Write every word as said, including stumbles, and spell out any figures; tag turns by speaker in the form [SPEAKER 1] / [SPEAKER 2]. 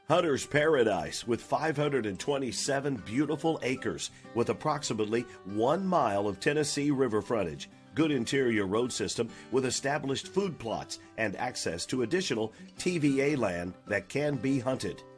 [SPEAKER 1] Hunter's Paradise with five hundred twenty-seven beautiful acres with approximately one mile of Tennessee river frontage, good interior road system with established food plots and access to additional T V A land that can be hunted.